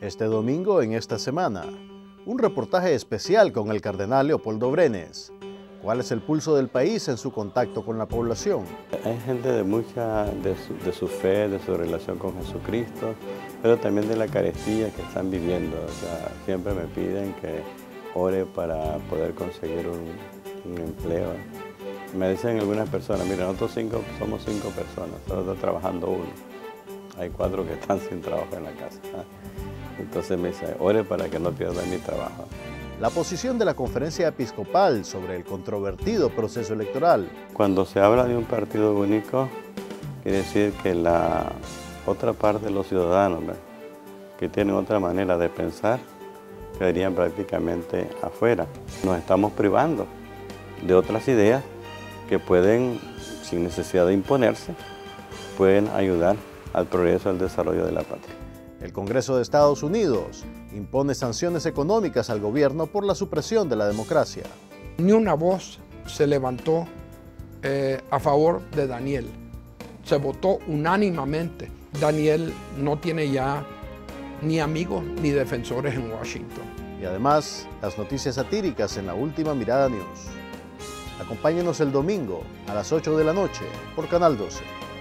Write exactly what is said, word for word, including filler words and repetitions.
Este domingo, en esta semana, un reportaje especial con el cardenal Leopoldo Brenes. ¿Cuál es el pulso del país en su contacto con la población? Hay gente de mucha, de su, de su fe, de su relación con Jesucristo, pero también de la carestía que están viviendo. O sea, siempre me piden que ore para poder conseguir un, un empleo. Me dicen algunas personas, mira, nosotros cinco, somos cinco personas, solo está trabajando uno. Hay cuatro que están sin trabajo en la casa. Entonces me dicen, ore para que no pierda mi trabajo. La posición de la Conferencia Episcopal sobre el controvertido proceso electoral. Cuando se habla de un partido único, quiere decir que la otra parte de los ciudadanos, ¿verdad?, que tienen otra manera de pensar, quedarían prácticamente afuera. Nos estamos privando de otras ideas que pueden, sin necesidad de imponerse, pueden ayudar al progreso y al desarrollo de la patria. El Congreso de Estados Unidos impone sanciones económicas al gobierno por la supresión de la democracia. Ni una voz se levantó eh, a favor de Daniel. Se votó unánimemente. Daniel no tiene ya ni amigos ni defensores en Washington. Y además, las noticias satíricas en La Última Mirada News. Acompáñenos el domingo a las ocho de la noche por Canal doce.